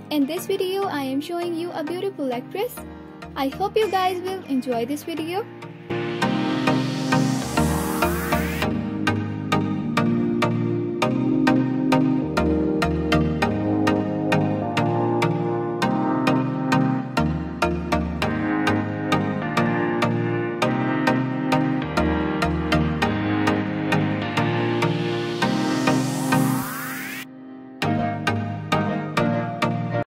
In this video, I am showing you a beautiful actress. I hope you guys will enjoy this video.